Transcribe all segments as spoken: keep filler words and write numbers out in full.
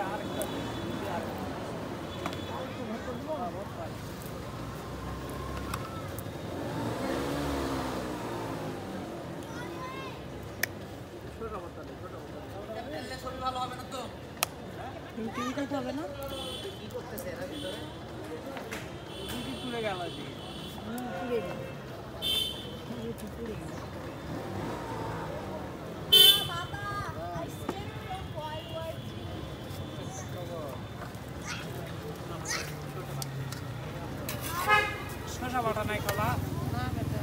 হবে না কি করতেছে এরা ভিতরে পুড়ে গেল পুড়ে গেল পুড়ে গেল শসা বাটা নাই খালা না বেটা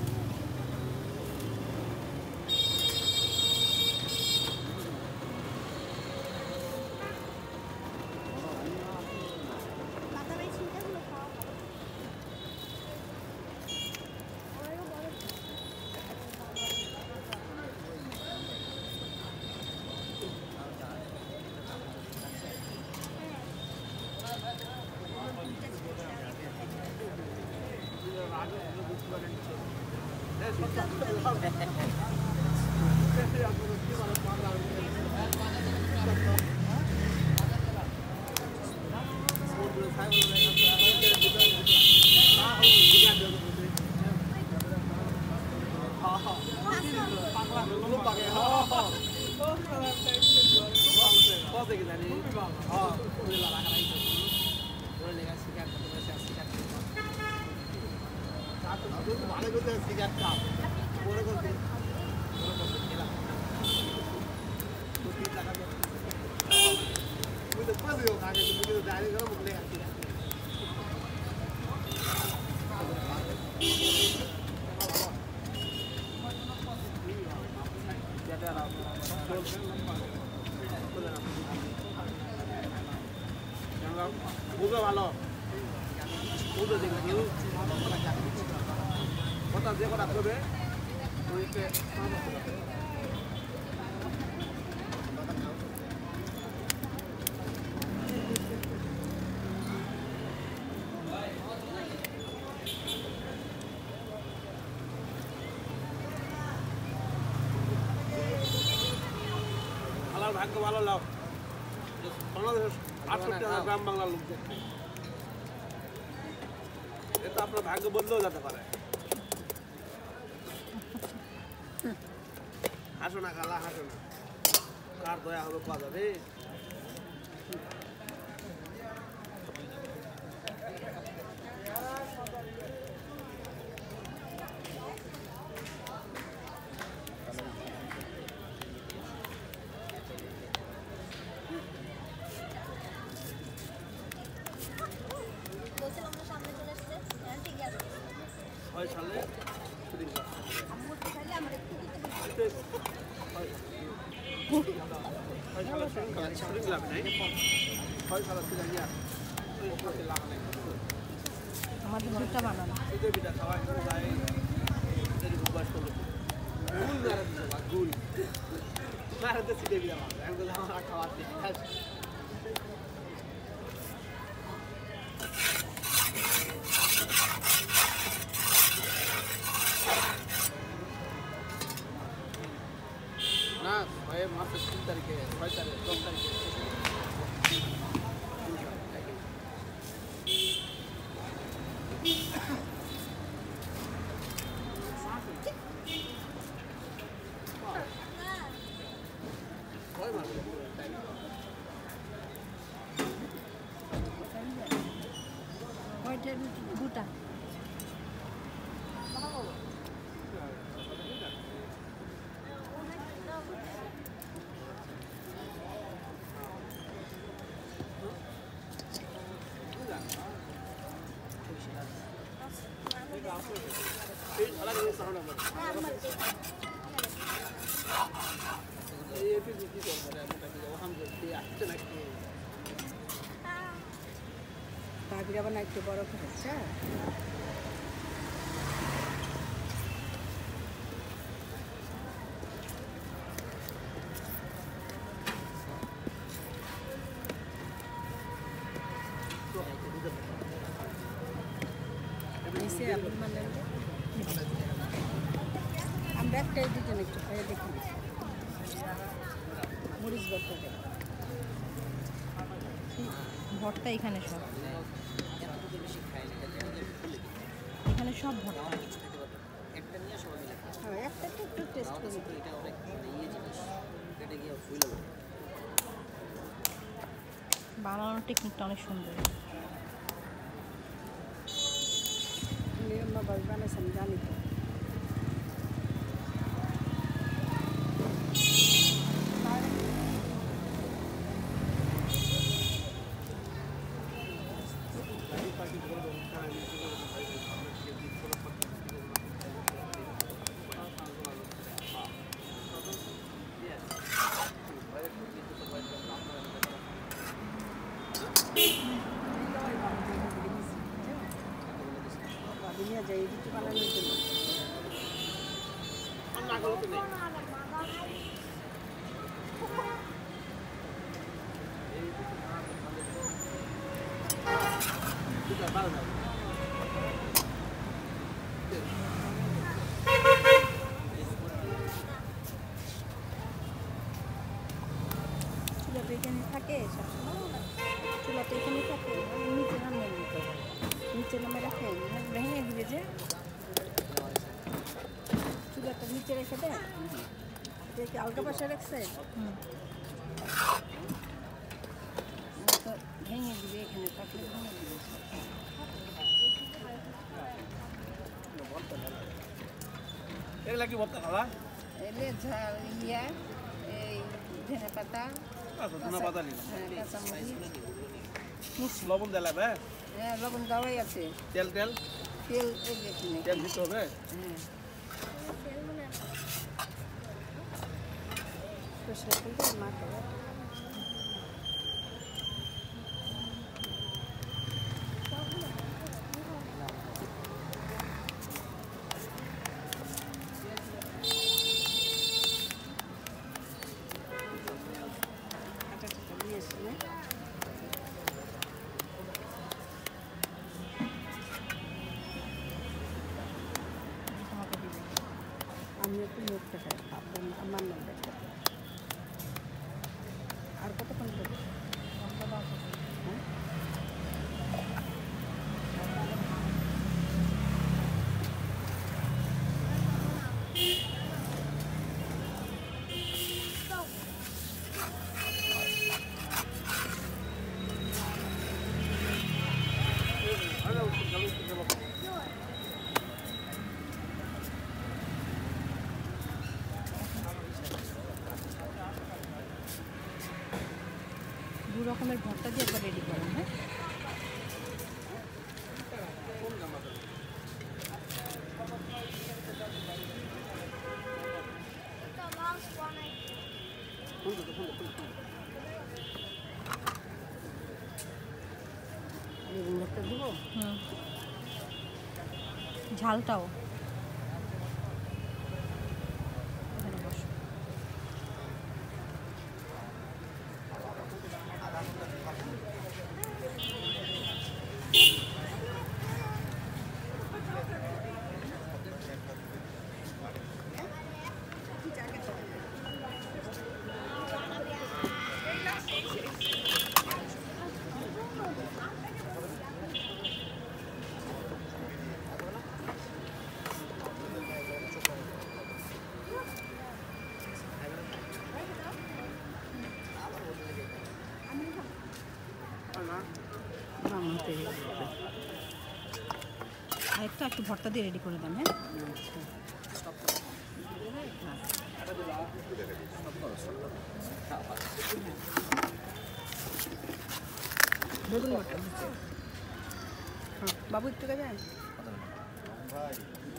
বুঝো ভালো বুঝো দেখবে কেউ কথা যে কথা করবে ওইকে আলার ভাগ্য ভালো লাও বাংলাদেশ আটষট্টি হাজার গ্রাম বাংলার লোক দেখবে এটা আপনার ভাগ্য বদলেও যেতে পারে হাসো না খালা হাসো না কার দয়া হবে পাওয়া যাবে ছয় সালে শুটিং শুটিং লাভ নেই ছয় সালে শুটিং আমাদের দুটা বানানো শীতের পিঠা খাওয়া যায় এরকম বয়স করলো গুল মারা দিতে বা গুল মারাতে শীতের পিঠা আমি তো আমার খাওয়া না ছয় মাসের তিন তারিখে ছয় তারিখে দশ তারিখে দুটা ভাবির আবার না একটু বড় করে হচ্ছে আমরা একটাই দুজন একটু খেয়ে দেখি মরিচ বর্তমানে ভর্তা এখানে সব এখানে সব ভর্তা হ্যাঁ একটা একটু টেস্ট করি বানানোর টেকনিকটা অনেক সুন্দর বানাইছেন জানি তো দুনিয়া যাই কিছু বানানোর জন্য চুলাটা এখানে থাকে চুলাটা এখানে থাকে নিচে নামিয়ে নিতে হবে নিচে নামে রাখে ভেঙে দিবে যে চুলাটা নিচে রেখে দেয় দেখি আলগা পাশে রাখছে ভেঙে দিবে এখানে থাকলে ভেঙে দিবে এগুলা কি ভর্তা খালা এলে ঝাল ইয়া এই ধনে পাতা ধনে পাতা নিন কাঁচামরিচ লবণ দিলে হ্যাঁ হ্যাঁ লবণ দেওয়াই আছে তেল তেল তেল এই দেখুন তেল দিতে হবে হ্যাঁ সরষের তেল দিয়ে মাখা আমি একটু মুখটা খাই আমার নাম দেখতে আর কতক্ষণ দেবো হ্যাঁ দু রকমের ভর্তা দিয়ে একবার রেডি করেন হ্যাঁ ভর্তা দিব হুম ঝালটাও এখানে বসো আরেকটা একটু ভর্তা দিয়ে রেডি করে দেন হ্যাঁ বেগুন ভর্তা বাবু একটু দেবেন